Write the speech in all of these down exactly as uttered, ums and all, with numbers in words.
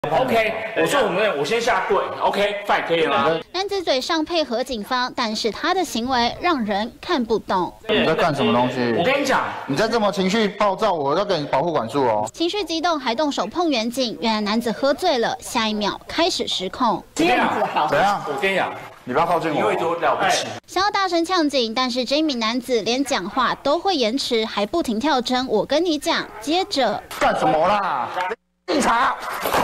OK， 我说我们我先下跪 ，OK， fine 可以了吗？ 男子嘴上配合警方，但是他的行为让人看不懂。 你在干什么东西？ 我跟你讲， 你再这么情绪暴躁，我要给你保护管束哦。 情绪激动还动手碰远景，原来男子喝醉了，下一秒开始失控。 这样子好，怎样？ 我跟你讲， 你不要靠近我， 因为多了不起。 想要大声呛警，但是这一名男子连讲话都会延迟，还不停跳针。我跟你讲，接着干什么啦？警察！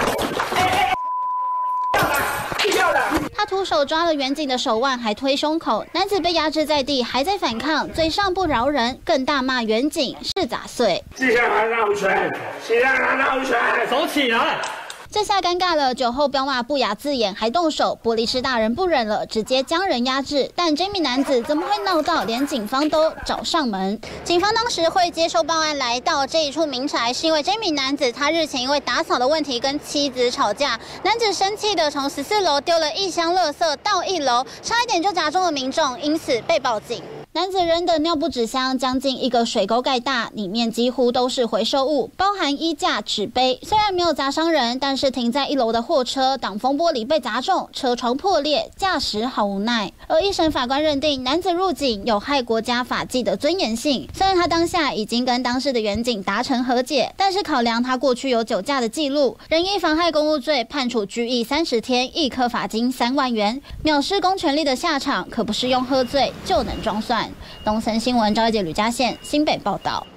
他徒手抓了远景的手腕，还推胸口，男子被压制在地，还在反抗，嘴上不饶人，更大骂远景是杂碎。 记下来绕拳，记下来绕拳，手起来。 这下尴尬了，酒后飙骂不雅字眼，还动手，玻璃师大人不忍了，直接将人压制。但这名男子怎么会闹到连警方都找上门？警方当时会接收报案，来到这一处民宅，是因为这名男子他日前因为打扫的问题跟妻子吵架，男子生气的从十四楼丢了一箱垃圾到一楼，差一点就砸中了民众，因此被报警。男子扔的尿布纸箱将近一个水沟盖大，里面几乎都是回收物，包含衣架、纸杯。虽然没有砸伤人，但是停在一楼的货车挡风玻璃被砸中，车窗破裂，驾驶好无奈。而一审法官认定男子入警有害国家法纪的尊严性。虽然他当下已经跟当事的远景达成和解，但是考量他过去有酒驾的记录，仍依妨害公务罪判处拘役三十天，一科罚金三万元。藐视公权力的下场，可不是用喝醉就能装蒜。东森新闻赵一杰、吕嘉宪新北报道。